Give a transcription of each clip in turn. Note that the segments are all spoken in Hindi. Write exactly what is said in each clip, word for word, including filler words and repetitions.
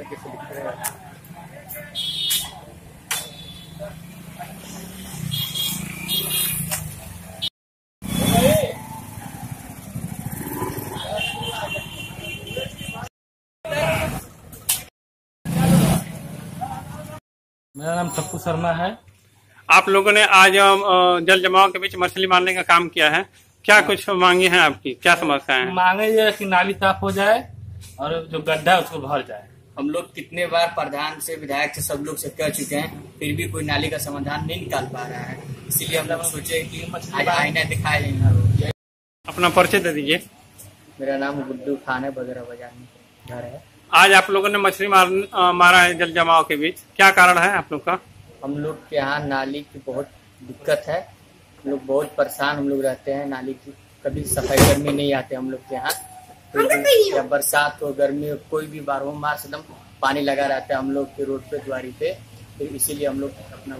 तरीके से लिख रहे हैं। मेरा नाम टप्पू शर्मा है। आप लोगों ने आज अ, जल जमाव के बीच मछली मारने का काम किया है, क्या कुछ मांगी हैं आपकी, क्या समस्याएं हैं? मांगे ये कि नाली साफ हो जाए और जो गड्ढा है उसको भर जाए। हम लोग कितने बार प्रधान से, विधायक से, सब लोग से कह चुके हैं, फिर भी कोई नाली का समाधान नहीं निकाल पा रहा है। इसीलिए हम लोग सोचे कि आज आईना दिखाए लेंगे। अपना परिचय दे दीजिए। मेरा नाम गुड्डू खान है, बगरा बाजार में घर है। आज आप लोगों ने मछली मार, अ, मारा है जल जमाव के बीच, क्या कारण है आप लोग का? हम लोग के यहाँ नाली की बहुत दिक्कत है, हम लोग बहुत परेशान हम लोग रहते हैं। नाली की कभी सफाई कर्मी नहीं आते हम लोग के यहाँ, या बरसात हो गर्मी हो कोई भी बारह मास एकदम पानी लगा रहता है हम लोग के रोड पे, द्वारी पे। फिर इसीलिए हम लोग अपना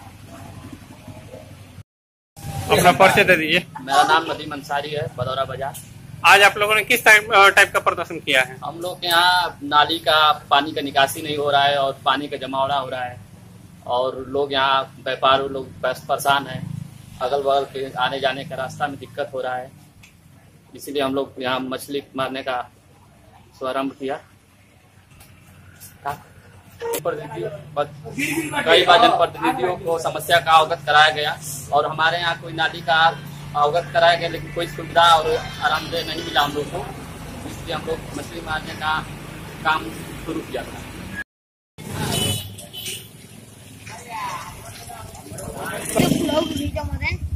अपना परिचय दे दीजिए। मेरा नाम नदीम अंसारी है, बदौरा बाजार। आज आप लोगों ने किस टाइप टाइप का प्रदर्शन किया है? हम लोग के यहाँ नाली का पानी का निकासी नहीं हो रहा है और पानी का जमावड़ा हो रहा है, और लोग यहाँ व्यापारी लोग परेशान हैं। अगल बगल के आने जाने का रास्ता में दिक्कत हो रहा है, इसीलिए हम लोग यहाँ मछली मारने का शुभारम्भ किया। कई बार जनप्रतिनिधियों को समस्या का अवगत कराया गया और हमारे यहाँ कोई नाली का अवगत कराया गया, लेकिन कोई सुविधा और आरामदेह नहीं मिला हम लोग को, इसलिए हम लोग मछली मारने का काम शुरू किया था।